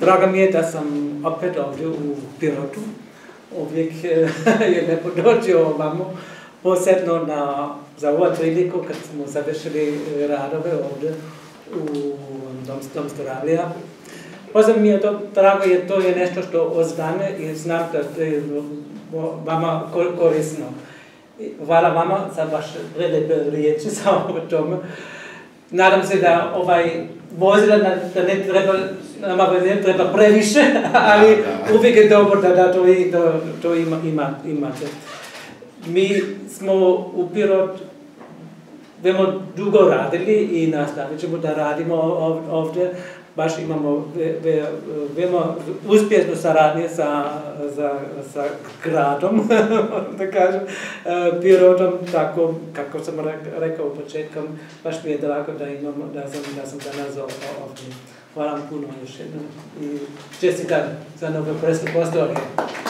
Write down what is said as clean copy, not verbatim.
Drago mi je da sam opet ovdje u Pirotu. Uvijek je lijepo doći ovamo, posebno za ovu priliku kad smo završili radove ovdje u Dom zdravlja. Posebno mi je to drago jer to je nešto što ostane i znam da je vama korisno. Hvala vama za vaše prelijepe riječi sa o tome. Nadam se da vozila da ne treba previše, ali uvijek je dobro da to imate. Mi smo u Pirot veoma dugo radili i nastavit ćemo da radimo ovdje. Baš imamo veoma uspješnu saradnju sa gradom, da kažem, Pirotom, tako kako sam rekao početkom, baš mi je drago da sam danas ovdje. Hvala vam puno još jednom i čestitam za nove prostore.